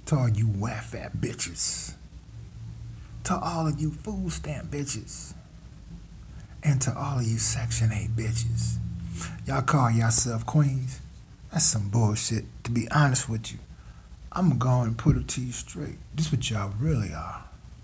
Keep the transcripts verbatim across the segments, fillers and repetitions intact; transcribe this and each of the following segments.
To all you welfare bitches. To all of you food stamp bitches. And to all of you Section eight bitches. Y'all call yourself queens? That's some bullshit. To be honest with you, I'm gonna go and put it to you straight. This what y'all really are.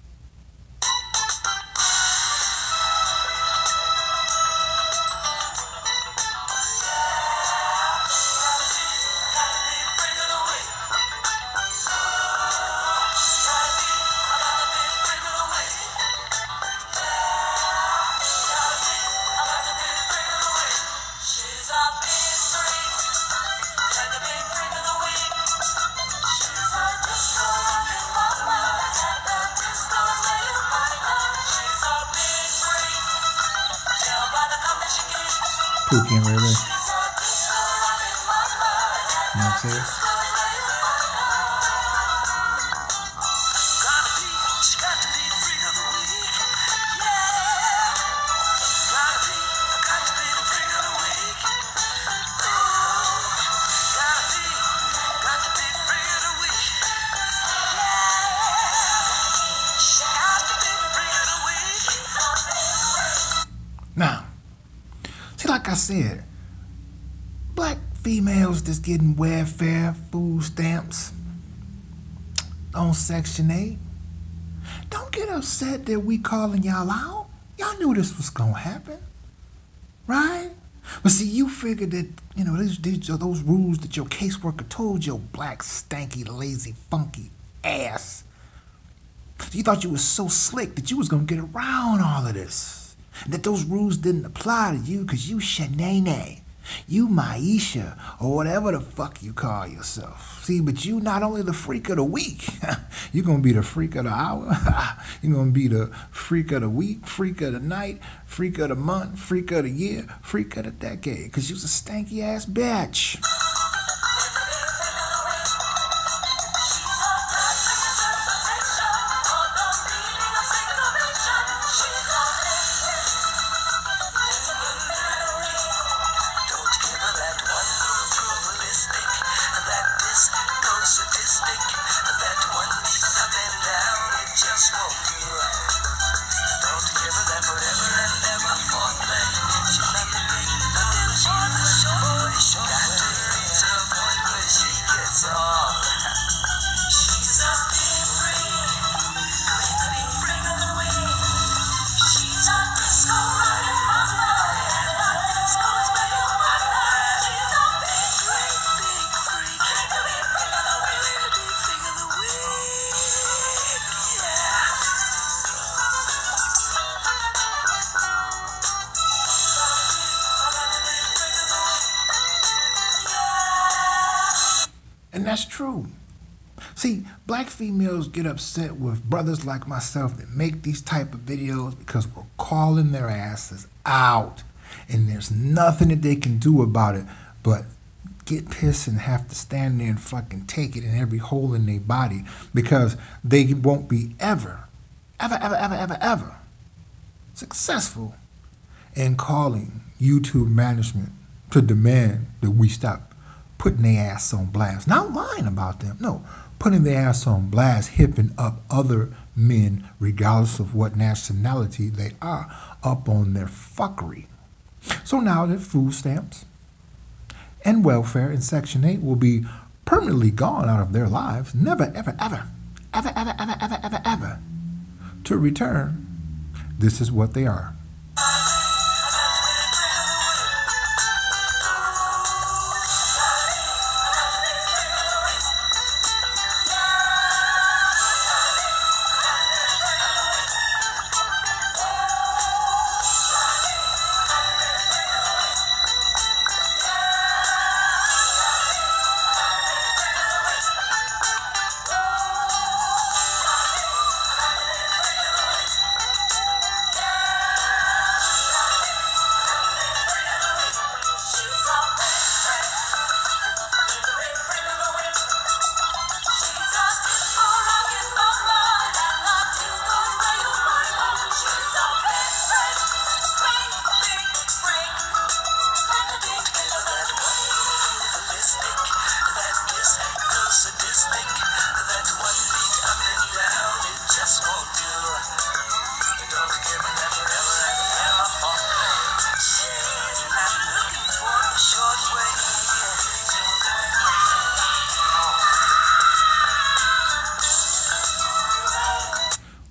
Pookie and Ray Ray. You know what I'm saying? Now, see, like I said, black females that's getting welfare, food stamps on Section eight, don't get upset that we calling y'all out. Y'all knew this was gonna happen, right? But see, you figured that, you know, these, these are those rules that your caseworker told your black, stanky, lazy, funky ass. You thought you was so slick that you was gonna get around all of this. That those rules didn't apply to you because you Shanae, you Maisha, or whatever the fuck you call yourself. See, but you not only the freak of the week, you're going to be the freak of the hour, you're going to be the freak of the week, freak of the night, freak of the month, freak of the year, freak of the decade, because you's a stanky ass bitch. And that's true. See, black females get upset with brothers like myself that make these type of videos because we're calling their asses out. And there's nothing that they can do about it but get pissed and have to stand there and fucking take it in every hole in their body because they won't be ever, ever, ever, ever, ever, ever successful in calling YouTube management to demand that we stop putting their ass on blast. Not lying about them, no. Putting their ass on blast, hipping up other men, regardless of what nationality they are, up on their fuckery. So now that food stamps and welfare in Section eight will be permanently gone out of their lives, never, ever, ever, ever, ever, ever, ever, ever, ever, to return, this is what they are.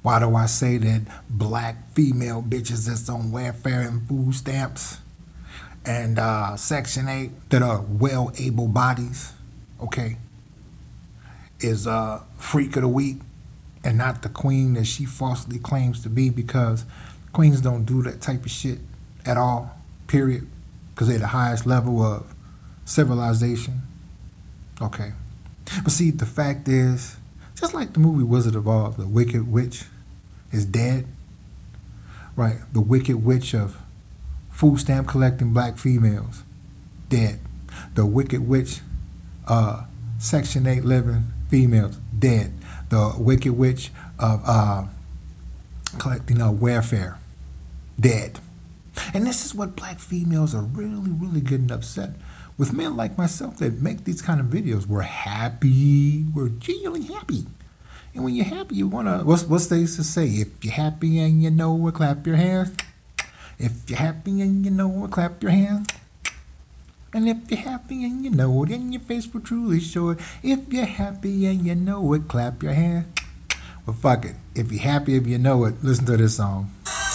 Why do I say that black female bitches that's on welfare and food stamps and uh, Section eight that are well able bodies, okay, is a uh, freak of the week and not the queen that she falsely claims to be, because queens don't do that type of shit at all, period, because they're the highest level of civilization, okay? But see, the fact is, just like the movie Wizard of Oz, the Wicked Witch is dead, right? The Wicked Witch of food stamp collecting black females, dead. The Wicked Witch, uh, Section eight living females, dead. The Wicked Witch of uh, collecting uh, welfare, dead. And this is what black females are really, really getting upset with men like myself that make these kind of videos. We're happy. We're genuinely happy. And when you're happy, you want to, what's, what's they used to say? If you're happy and you know it, clap your hands. If you're happy and you know it, clap your hands. And if you're happy and you know it, then your face will truly show it. If you're happy and you know it, clap your hands. Well, fuck it. If you're happy, if you know it, listen to this song.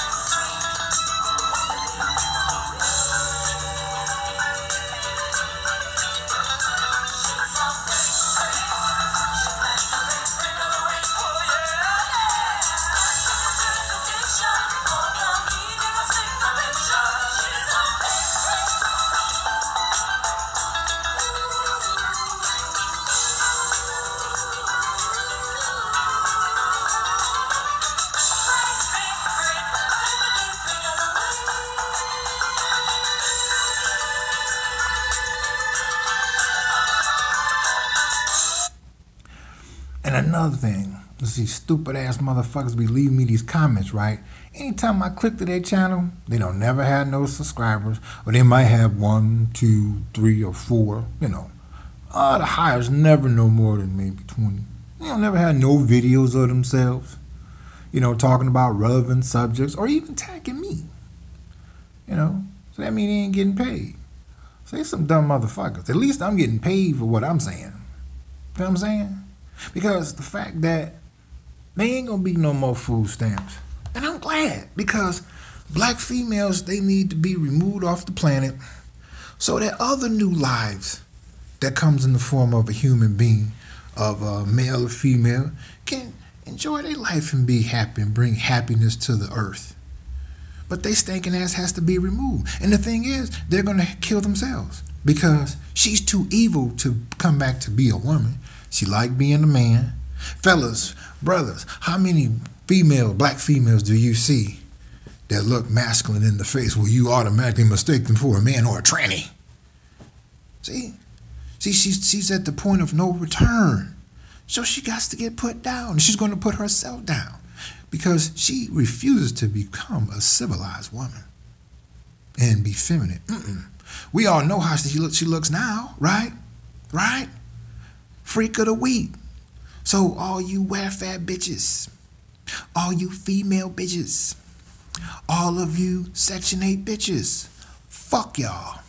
And another thing, these stupid ass motherfuckers be leaving me these comments, right? Anytime I click to their channel, they don't never have no subscribers, or they might have one, two, three, or four, you know. Uh, the highest never no more than maybe twenty. They don't never have no videos of themselves, you know, talking about relevant subjects, or even tagging me, you know. So that means they ain't getting paid. So they some dumb motherfuckers. At least I'm getting paid for what I'm saying. You know what I'm saying? Because the fact that they ain't gonna be no more food stamps. And I'm glad, because black females, they need to be removed off the planet so that other new lives that comes in the form of a human being, of a male or female, can enjoy their life and be happy and bring happiness to the earth. But they stinking ass has to be removed. And the thing is, they're gonna kill themselves because she's too evil to come back to be a woman. She like being a man. Fellas, brothers, how many female, black females do you see that look masculine in the face where you automatically mistake them for a man or a tranny? See? See, she's, she's at the point of no return. So she got to get put down. She's going to put herself down because she refuses to become a civilized woman and be feminine. Mm-mm. We all know how she, look, she looks now, right? Right? Freak of the week. So all you welfare bitches, all you female bitches, all of you Section eight bitches, fuck y'all.